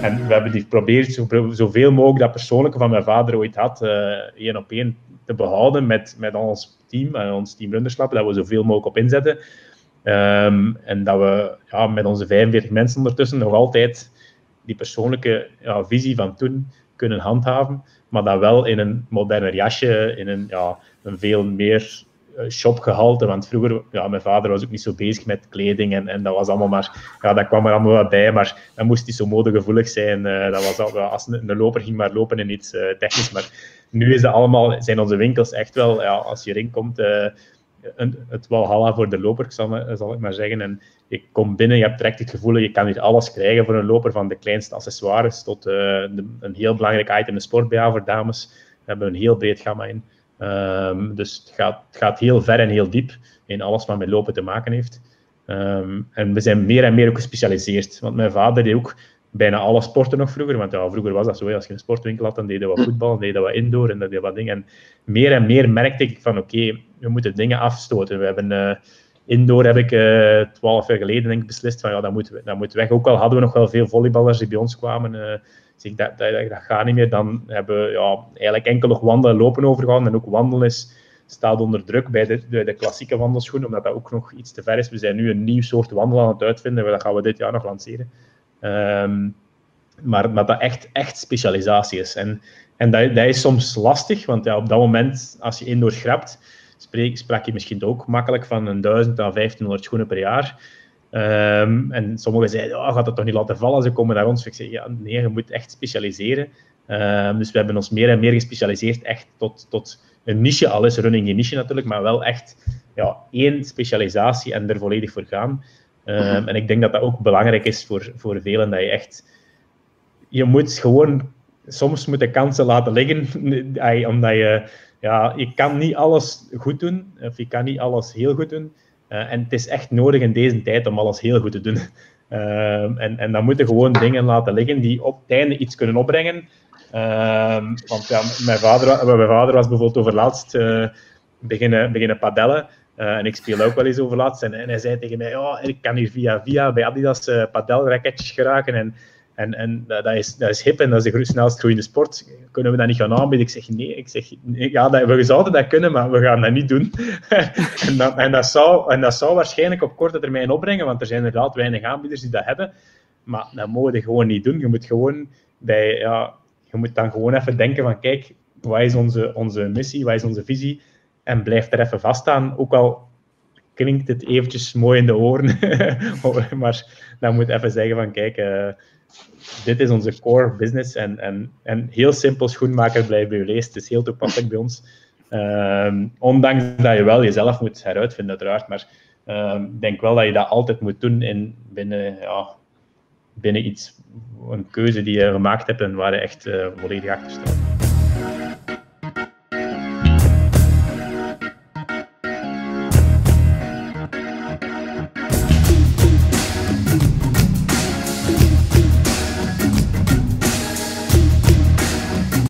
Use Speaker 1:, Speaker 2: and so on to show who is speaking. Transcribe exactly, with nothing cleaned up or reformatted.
Speaker 1: En we hebben die geprobeerd zo, zoveel mogelijk dat persoonlijke van mijn vader ooit had, uh, één op één te behouden met, met ons team, en ons team Runderslap, dat we zoveel mogelijk op inzetten. Um, en dat we ja, met onze vijfenveertig mensen ondertussen nog altijd die persoonlijke ja, visie van toen kunnen handhaven, maar dat wel in een moderner jasje, in een, ja, een veel meer uh, shopgehalte. Want vroeger, ja, mijn vader was ook niet zo bezig met kleding en, en dat was allemaal maar, ja, dat kwam er allemaal wat bij, maar dat moest niet zo modegevoelig zijn. Uh, dat was al, als een, een loper ging maar lopen en iets uh, technisch. Maar nu is dat allemaal, zijn onze winkels echt wel, ja, als je erin komt, uh, een, het walhalla voor de loper, zal, zal ik maar zeggen. En je komt binnen, je hebt direct het gevoel, je kan hier alles krijgen voor een loper, van de kleinste accessoires tot uh, de, een heel belangrijk item, de sport-B H voor dames. We hebben een heel breed gamma in. Um, dus het gaat, het gaat heel ver en heel diep in alles wat met lopen te maken heeft. Um, en we zijn meer en meer ook gespecialiseerd. Want mijn vader deed ook bijna alle sporten nog vroeger. Want ja, vroeger was dat zo, als je een sportwinkel had, dan deden we wat voetbal, dan deden we wat indoor en dat deed wat dingen. En meer en meer merkte ik van, oké, okay, we moeten dingen afstoten. We hebben... Uh, Indoor heb ik twaalf uh, jaar geleden denk ik, beslist van ja, dat moet, dat moet weg. Ook al hadden we nog wel veel volleyballers die bij ons kwamen. Uh, dus ik, dat, dat, dat gaat niet meer. Dan hebben we ja, eigenlijk enkel nog wandelen en lopen overgehouden. En ook wandelen is, staat onder druk bij de, de, de klassieke wandelschoen, omdat dat ook nog iets te ver is. We zijn nu een nieuw soort wandel aan het uitvinden. Dat gaan we dit jaar nog lanceren. Um, maar, maar dat echt, echt specialisatie is. En, en dat, dat is soms lastig, want ja, op dat moment, als je indoor schrapt, Spreek, sprak je misschien ook makkelijk van een duizend à vijftienhonderd schoenen per jaar. Um, en sommigen zeiden, oh, gaat dat toch niet laten vallen, ze komen naar ons. Ik zeg, ja, nee, je moet echt specialiseren. Um, dus we hebben ons meer en meer gespecialiseerd, echt tot, tot een niche, al is running geen niche natuurlijk, maar wel echt ja, één specialisatie en er volledig voor gaan. Um, en ik denk dat dat ook belangrijk is voor, voor velen, dat je echt... Je moet gewoon soms moet de kansen laten liggen, omdat je... Ja, je kan niet alles goed doen, of je kan niet alles heel goed doen. Uh, en het is echt nodig in deze tijd om alles heel goed te doen. Uh, en, en dan moeten gewoon dingen laten liggen die op het einde iets kunnen opbrengen. Uh, want ja, mijn, vader, mijn vader was bijvoorbeeld over laatst uh, beginnen, beginnen padellen. Uh, en ik speel ook wel eens over laatst. En, en hij zei tegen mij, oh, ik kan hier via via bij Adidas uh, padelraketjes geraken. En, En, en dat, is, dat is hip en dat is de snelst groeiende sport. Kunnen we dat niet gaan aanbieden? Ik zeg nee. Ik zeg, nee ja, dat, we zouden dat kunnen, maar we gaan dat niet doen. en, dat, en, dat zou, en dat zou waarschijnlijk op korte termijn opbrengen, want er zijn inderdaad weinig aanbieders die dat hebben. Maar dat mogen we gewoon niet doen. Je moet, gewoon bij, ja, je moet dan gewoon even denken van kijk, wat is onze, onze missie, wat is onze visie? En blijf er even vaststaan. Ook al klinkt het eventjes mooi in de oren, maar dan moet je even zeggen van kijk... Uh, dit is onze core business en, en, en heel simpel, schoenmaker blijft bij je leest. Het is heel toepasselijk bij ons. Um, ondanks dat je wel jezelf moet heruitvinden, uiteraard. Maar um, ik denk wel dat je dat altijd moet doen in, binnen, ja, binnen iets, een keuze die je gemaakt hebt en waar je echt uh, volledig achter staat.